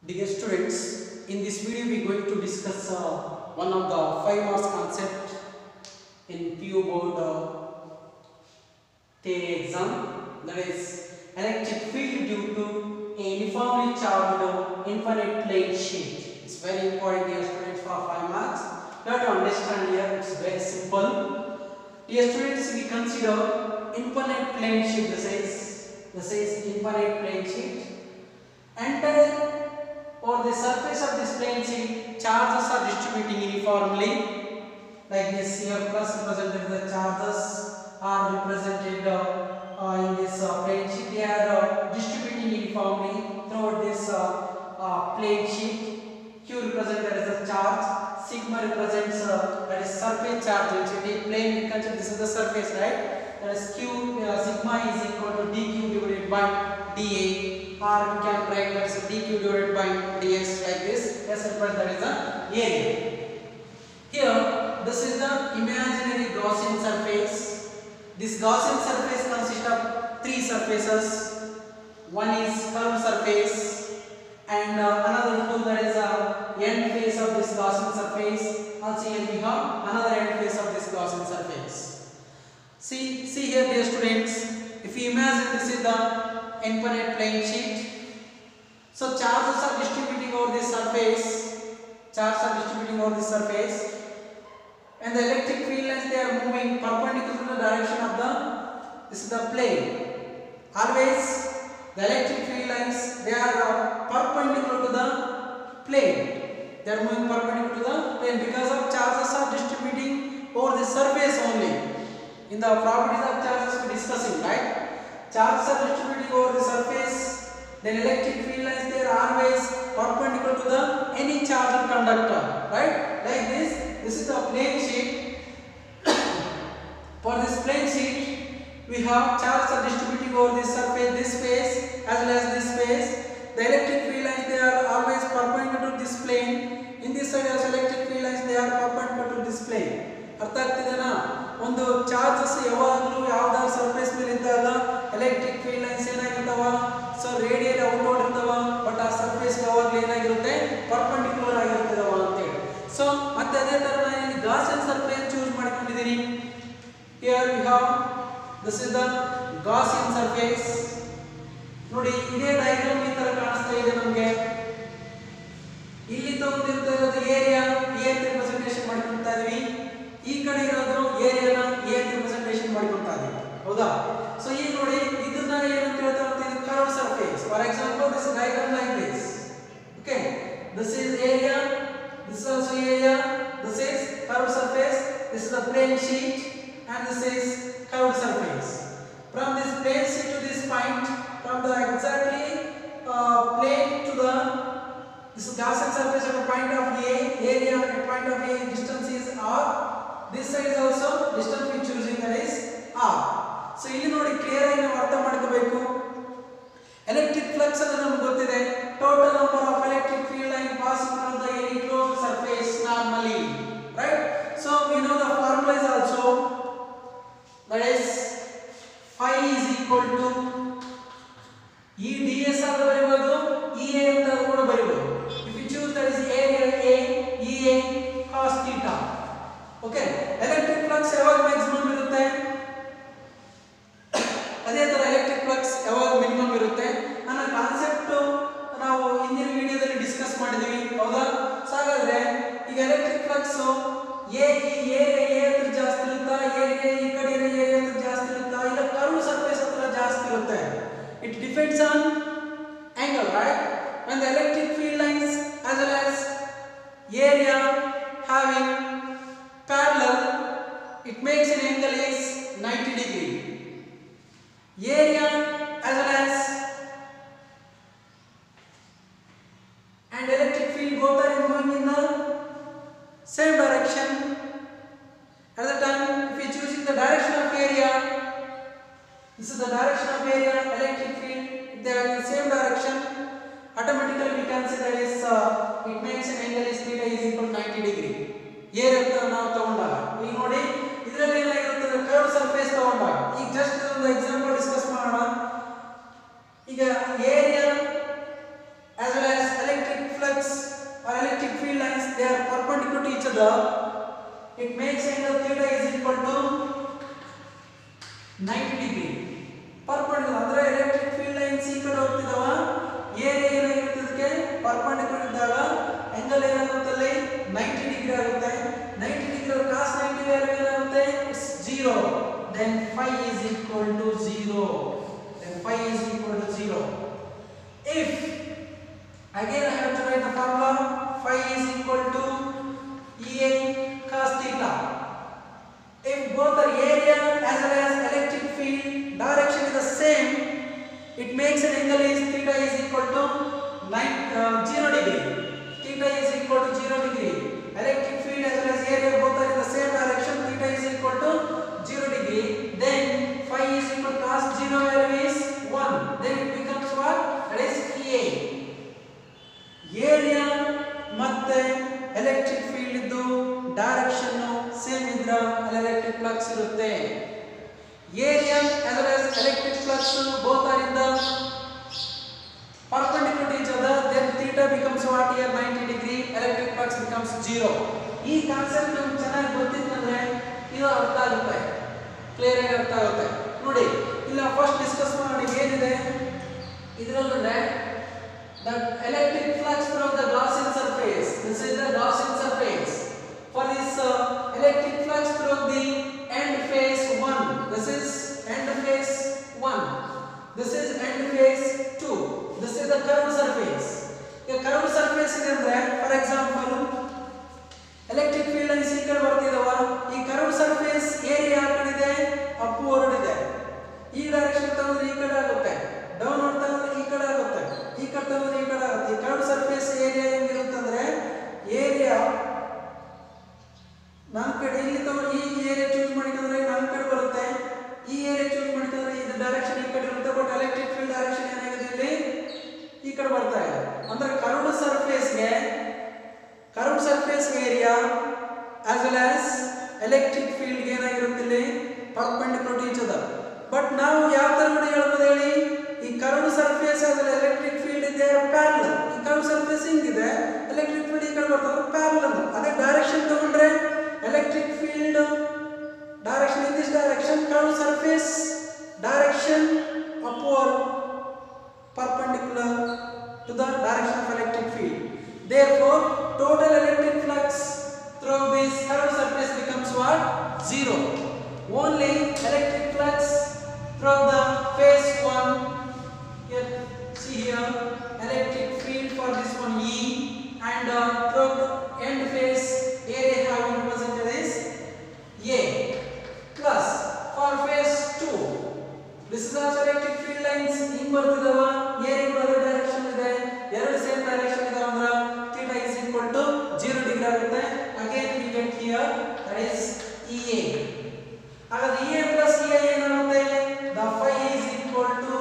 Dear students, in this video we are going to discuss one of the 5 marks concept in PO board theory exam, that is electric field due to a uniformly charged infinite plane sheet. It's very important, dear students, for 5 marks. You have to understand here, it's very simple. Dear students, we consider infinite plane sheet. This is infinite plane sheet. Enter over the surface of this plane sheet, charges are distributing uniformly. Like this here, plus represented the charges are represented in this plane sheet. They are distributing uniformly throughout this plane sheet. Q represented as a charge, sigma represents that is surface charge density. Plane, we consider this is the surface, right? That is Q sigma is equal to dq divided by dA. Or we can write that as dq divided by ds like this. S represents that is the area. Here, this is the imaginary Gaussian surface. This Gaussian surface consists of 3 surfaces. One is curved surface, and another full, that is end face of this Gaussian surface. Also here we have another end face of this Gaussian surface. See here, dear students. If you imagine this is the infinite plane sheet. So charges are distributing over this surface. Charges are distributing over this surface, and the electric field lines, they are moving perpendicular to the direction of the plane. Always the electric field lines, they are perpendicular to the plane. They are moving perpendicular to the plane because of charges are distributing over the surface only. In the properties of charges we discussing, right? Charges are distributing over the surface, then electric field lines, they are always perpendicular to the any charged conductor, right? Like this is the plane sheet. For this plane sheet, we have charges are distributing over this surface, this face as well as this face. The electric field lines, they are always perpendicular to this plane. In this side also electric field lines, they are perpendicular to this plane. ಅರ್ಥ ಆಗ್ತಿದೆನಾ? ಒಂದು charges ಯಾವಾಗಲೂ ಯಾವ್ದಾದ್ರು surface ಮೇಲೆ ಇದ್ದಾಗ electric field lines ಏನಾಗಿರ್ತಾವ, so radial outward ಇರ್ತಾವ, but ಆ surface ಯಾವಾಗಲೂ ಏನಾಗಿರುತ್ತೆ, ಪರ್ಪೆಂಡಿಕ್ಯುಲರ್ ಆಗಿರ್ತದವ ಅಂತ ಹೇಳಿ. ಸೊ ಮತ್ತೆ ಅದೇ ತರ ನಾನು ಇಲ್ಲಿ ಗಾಸಿಯನ್ ಸರ್ಫೇಸ್ ಚೂಸ್ ಮಾಡ್ಕೊಂಡಿದ್ದೀನಿ. Here we have this is the Gaussian surface. ನೋಡಿ, ಇದೇ ಡಯಾಗ್ರಾಮ್ ಈ ತರ ಕಾಣಿಸ್ತಾ ಇದೆ ನಮಗೆ. ಇಲ್ಲಿ ತಗೊಂಡಿರ್ತಾ ಇರೋದು ಏರಿಯಾ, ಎ ಅಂತ ರಿಪ್ರೆಸೆಂಟೇಷನ್ ಮಾಡ್ಕೊಳ್ತಾ ಇದೀವಿ. ಈ ಕಡೆ ಇರೋದು ಏರಿಯಾನ ಎ ಅಂತ ರಿಪ್ರೆಸೆಂಟೇಷನ್ ಮಾಡ್ಕೊಳ್ತಾ ಇದೀವಿ, ಹೌದಾ? ಸೊ ಈಗ ನೋಡಿ, ಇದನ್ನ ಏನಂತ ಹೇಳ್ತಾರೆ ಅಂತ, ಇದು curved surface. For example, this diagram like this. Okay, this is area, this is also area, this is curved surface, this is the plane sheet, and this is curved surface. From this plane sheet to this point, from the exactly plane to the this Gaussian surface at a point of A, area at a point of A, distance is R. This side is also distance we choosing, that is R. So ಇಲ್ಲಿ ನೋಡಿ, clear ಆಗಿ ನಾವು ಅರ್ಥ ಮಾಡ್ಕೋಬೇಕು. Electric flux ಅದು ನಮಗೆ ಗೊತ್ತಿದೆ. Total number of electric field line passing through the any closed surface normally, right? So we know the formula is also, that is phi is equal to ಈ ds ಅಂತ ಬರೆಯಬಹುದು, EA ಅಂತ ಕೂಡ ಬರೆಯಬಹುದು. If you choose, that is area A, EA cos theta. Okay, electric flux ಯಾವಾಗ maximum ಇರುತ್ತೆ, ಅದೇ ತರ ಎಲೆಕ್ಟ್ರಿಕ್ ಫ್ಲಕ್ಸ್ ಯಾವಾಗ ಮಿನಿಮಮ್ ಇರುತ್ತೆ ಅನ್ನೋ ಕಾನ್ಸೆಪ್ಟ್ ನಾವು ಹಿಂದಿನ ವಿಡಿಯೋದಲ್ಲಿ ಡಿಸ್ಕಸ್ ಮಾಡಿದೀವಿ, ಹೌದಾ? ಸೊ ಹಾಗಾದ್ರೆ ಈಗ ಎಲೆಕ್ಟ್ರಿಕ್ ಫ್ಲಕ್ಸ್ ಈ ಏರಿಯಾ ಹತ್ರ ಜಾಸ್ತಿ ಇರುತ್ತಾ, ಏರಿಯಾ ಈ ಕಡೆ ಇರೋ ಏರಿಯಾ ಹತ್ರ ಜಾಸ್ತಿ ಇರುತ್ತಾ, ಇಲ್ಲ ಕರ್ವ್ಡ್ ಸರ್ಫೇಸ್ ಹತ್ರ ಜಾಸ್ತಿ ಇರುತ್ತೆ? It depends on angle, right? When the electric field lines as well as area having parallel, it makes an angle is 90 degree. Area as well as and electric field both are going in the same direction. At the time, if we choosing the direction of area, this is the direction of area, electric field, if they are in the same direction, automatically we can say that is it makes an angle is theta is equal to 90 degree. Air ಅಂತ ನಾವು ತಗೊಂಡಾಗ ಈಗ ನೋಡಿ, ಇದರಲ್ಲಿ ಏನಾಗಿರುತ್ತೆ, curve surface ತಗೊಂಡಾಗ, ಈಗ just ಒಂದು ಎಕ್ಸಾಂಪಲ್ ಡಿಸ್ಕಸ್ ಮಾಡೋಣ. ಈಗ area as well as electric it makes angle theta is equal to 90 degree. Perpendicular ಅಂದ್ರೆ ಎಲೆಕ್ಟ್ರಿಕ್ ಫೀಲ್ಡ್ ಲೈನ್ಸ್ ಈ ಕಡೆ ಹೋಗ್ತಿದಾವ, ಏರಿಯಾ ಏನಾಗಿರುತ್ತೆ ಇದಕ್ಕೆ ಪರ್ಪೆಂಡಿಕ್ಯುಲರ್ ಇದ್ದಾಗ ಆಂಗಲ್ ಏನಾಗುತ್ತೆ ಅಲ್ಲಿ 90 ಡಿಗ್ರಿ ಆಗುತ್ತೆ. 90 ಡಿಗ್ರಿ cos 90 ವ್ಯಾಲ್ಯೂ ಏನಾಗುತ್ತೆ, it's 0. then phi is equal to 0. then phi is equal to 0. if again I have to write the formula, phi is equal to Ea cos theta. If both the area as well as electric field direction is the same, it makes an angle is theta is equal to 0 degree. Theta is equal to 0 degree. Electric field as well as area both are in the same direction. Theta is equal to 0 degree. Then phi is equal to cos 0 value is 1. Then it becomes what? That is Ea. Area ಮತ್ತೆ electric field ಇದ್ದು direction same ಇದ್ರ ಅಲ್ಲಿ electric flux ಇರುತ್ತೆ. Area as well as electric flux both are in the perpendicular to each other, then theta becomes what here 90 degree, electric flux becomes 0. ಈ concept ನಮಗೆ ಚೆನ್ನಾಗಿ ಗೊತ್ತಿತ್ತಂದ್ರೆ ಇದು ಅರ್ಥ ಆಗುತ್ತೆ, ಕ್ಲಿಯರ್ ಆಗಿ ಅರ್ಥ ಆಗುತ್ತೆ. ನೋಡಿ ಇಲ್ಲ ಫಸ್ಟ್ ಡಿಸ್ಕಸ್ ಮಾಡಿ ಏನಿದೆ ಇದರಲ್ಲಿ the electric flux from the Gaussian surface. This is the Gaussian surface. For this electric flux through the end phase 1. This is end phase 1. This is end phase 2. This is the curved surface. A curved surface is ಅಂದ್ರೆ for example electric field ಅನ್ನು ಈ ಕಡೆ ಬರ್ತಿದವ, ಈ curved surface area ಆ ಕಡೆ ಇದೆ, upward ಇದೆ. ಈ ಡೈರೆಕ್ಷನ್ ತಗೊಂಡ್ರೆ ಈ ಕಡೆ ಆಗುತ್ತೆ, ಡೌನ್ವರ್ಡ್ ತಗೊಂಡ್ರೆ ಈ ಕಡೆ ಆಗುತ್ತೆ, ಈ ಕಡೆ ತಗೊಂಡ್ರೆ ಈ ಕಡೆ ಆಗುತ್ತೆ. ಈ ಕರ್ವ್ ಸರ್ಫೇಸ್ ಏರಿಯಾ ಹೆಂಗಿರುತ್ತೆ ಅಂದ್ರೆ ಏರಿಯಾ ನನ್ನ ಕಡೆ ಇಲ್ಲಿ ತಗೊಂಡು ಈ ಏರಿಯಾ ಚೂಸ್ ಮಾಡಿದ್ರೆ ನನ್ನ ಕಡೆ ಬರುತ್ತೆ, ಈ ಏರಿಯಾ ಚೂಸ್ ಮಾಡಿದ್ರೆ ಇದು ಡೈರೆಕ್ಷನ್ ಈ ಕಡೆ ಇರುತ್ತೆ. ಬಟ್ ಎಲೆಕ್ಟ್ರಿಕ್ ಫೀಲ್ಡ್ ಡೈರೆಕ್ಷನ್ ಏನಾಗಿದೆ ಇಲ್ಲಿ ಈ ಕಡೆ ಬರ್ತಾ ಇದೆ. ಅಂದ್ರೆ curved surface area as well as electric field ಏನಾಗಿರುತ್ತೆ ಇಲ್ಲಿ perpendicular to each other. But ನಾವು ಯಾವ ತರ ನೋಡಿ ಹೇಳ್ಬೋದು ಹೇಳಿ, ಈ curved surface as well electric field ಇದೆ ಪ್ಯಾರಲಲ್. ಈ ಕರ್ವ್ ಸರ್ಫೇಸ್ ಹಿಂಗಿದೆ, ಎಲೆಕ್ಟ್ರಿಕ್ ಫೀಲ್ಡ್ ಈ ಕಡೆ ಬರ್ತದೆ ಪ್ಯಾರಲಲ್ ಅಂತ. ಅದೇ ಡೈರೆಕ್ಷನ್ ತಗೊಂಡ್ರೆ electric field direction in this direction, curve surface direction upward perpendicular to the direction of electric field. Therefore total electric flux through this curved surface becomes what? 0. Only electric flux from the phase 1, here see here electric field for this one E, and from the end phase area have been represented as A, plus for phase 2 this is also electric field lines in ಬರ್ತಿದವ, area other direction ಇದೆ, ಎರಡು same direction ಇದೆ ಅಂದ್ರೆ theta is equal to 0 degree ಆಗುತ್ತೆ. again we get here that is Ea. ಹಾಗಾದ್ರೆ Ea plus Ea ಏನಾಗುತ್ತೆ, the phi is equal to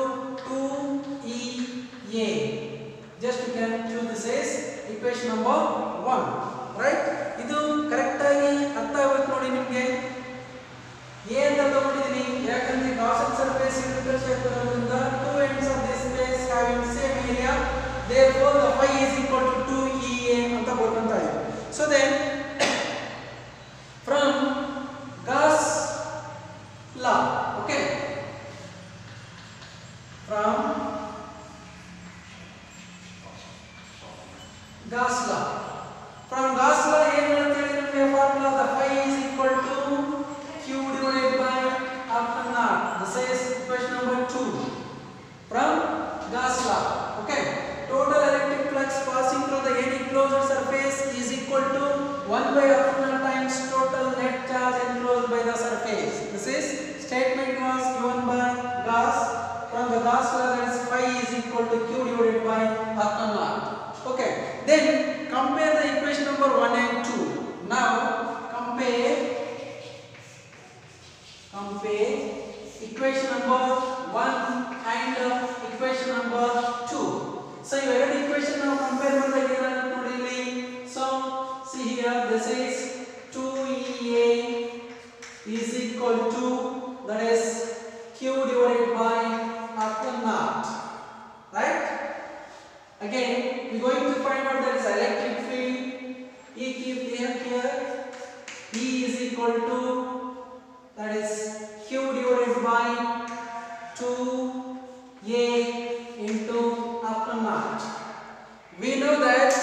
2Ea. just you can choose this as equation number 1, right? ಇದು correct ಆಗಿ ಅರ್ಥ ಆಗಬೇಕು ನೋಡಿ ನಿಮಗೆ. A ಅಂತ ತಗೊಂಡಿದ್ದೀನಿ ಯಾಕಂದ್ರೆ Gaussian surface spherical shape ಇರೋದ್ರಿಂದ two ends of this space having same area, therefore the phi is equal to 2Ea ಅಂತ ಬರ್ಕೊಂತ ಇದೆ. so then from Gauss law, okay, from Gauss law ಏನು ಹೇಳುತ್ತೆ ನಿಮಗೆ formula, the phi is equal to q divided by after naught. this is equation number 2 from Gauss law. okay, total electric flux passing through the any closed surface is equal to 1 by epsilon times total net charge enclosed by the surface. This is statement was given by Gauss from the Gauss law, that is phi is equal to q divided by epsilon naught. okay, then compare the equation number 1 and 2. now compare equation number 1 and equation number 2. so you have equation now compare ಮಾಡಿದಾಗ ಏನಾಗುತ್ತೆ ನೋಡಿ ಇಲ್ಲಿ. so see here this is 2Ea is equal to that is q divided by epsilon naught, right? again we are going to find out that is electric field. E keep here equal to, that is Q divided by 2A into upper naught. We know that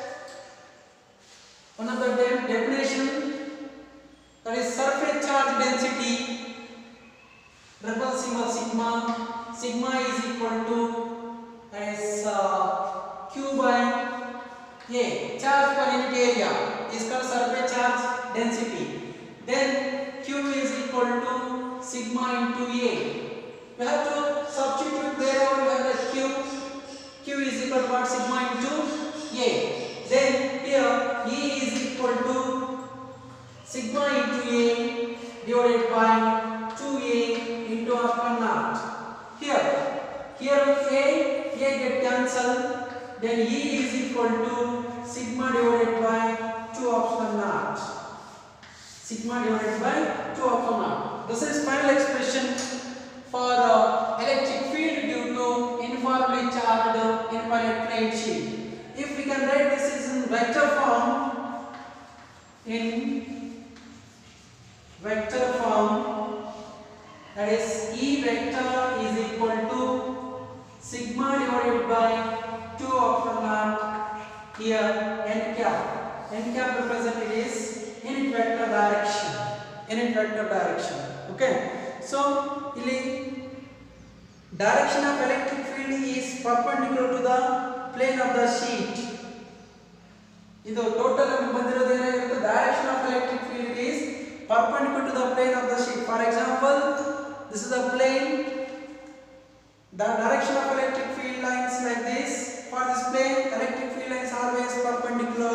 one of the definition, that is surface charge density, triple symbol sigma. Sigma is equal to, that is Q by A. Charge per unit area is called surface charge density. Then Q is equal to sigma into A. We have to substitute wherever we have the Q. Q is equal to what? Sigma into A. Then here E is equal to sigma into A divided by 2A into upper naught. Here A get cancelled. Then E is equal to sigma divided by 2 upper naught. Sigma divided by 2 upper naught. This is final expression for electric field due to uniformly charged infinite plane sheet. If we can write this is in vector form, that is E vector is equal to sigma divided by 2 upper naught. Here n cap represented is unit vector direction. Okay, so ಇಲ್ಲಿ direction of electric field is perpendicular to the plane of the sheet. ಇದು total ಬಂದಿರೋದು ಏನಾಗಿರುತ್ತೆ, direction of electric field is perpendicular to the plane of the sheet. For example, this is the plane. The direction of electric field lines like this. For this plane, electric field lines always perpendicular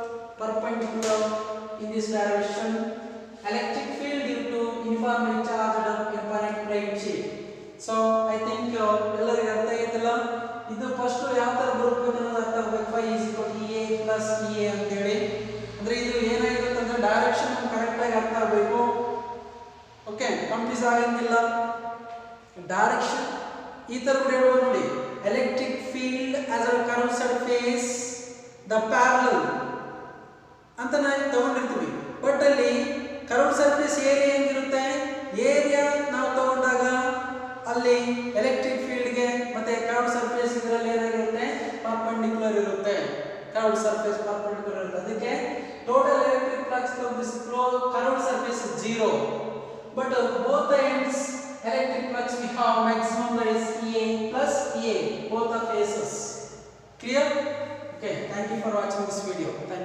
in this direction. Electric field due to uniformly charged infinite plane sheet. So I think ಎಲ್ಲರಿಗೂ ಅರ್ಥ ಆಯ್ತಲ್ಲ. ಇದು first ಯಾವ ತರ ಬರಬೇಕು ಅನ್ನೋದು ಅರ್ಥ ಆಗಬೇಕು. phi is equal to EA plus EA ಅಂತ ಹೇಳಿ. ಅಂದ್ರೆ ಇದು ಏನಾಗಿರುತ್ತೆ ಅಂದ್ರೆ ಡೈರೆಕ್ಷನ್ ಕರೆಕ್ಟ್ ಆಗಿ ಅರ್ಥ ಆಗಬೇಕು. ಓಕೆ, ಕನ್ಫ್ಯೂಸ್ ಆಗಂಗಿಲ್ಲ. ಡೈರೆಕ್ಷನ್ ಈ ತರ ಕೂಡ ಹೇಳ್ಬೋದು ನೋಡಿ. Electric field as a curve surface the parallel ಅಂತ ನಾವು ತಗೊಂಡಿರ್ತೀವಿ. ಬಟ್ ಅಲ್ಲಿ ಕರ್ವ್ ಸರ್ಫೇಸ್ ಏರಿಯಾ ಹೆಂಗಿರುತ್ತೆ, ಏರಿಯಾ ನಾವು ತಗೊಂಡಾಗ ಅಲ್ಲಿ ಎಲೆಕ್ಟ್ರಿಕ್ ಫೀಲ್ಡ್ ಗೆ ಮತ್ತೆ ಕರ್ವ್ ಸರ್ಫೇಸ್ ಇದರಲ್ಲಿ ಏನಾಗಿರುತ್ತೆ, ಪರ್ಪೆಂಡಿಕ್ಯುಲರ್ ಇರುತ್ತೆ. ಕರ್ವ್ ಸರ್ಫೇಸ್ ಪರ್ಪೆಂಡಿಕ್ಯುಲರ್ ಇರುತ್ತೆ. ಅದಕ್ಕೆ total electric flux of this curved surface is 0. But both the ends electric flux we have maximum, that is EA plus EA, both the phases. Clear? Okay, thank you for watching this video.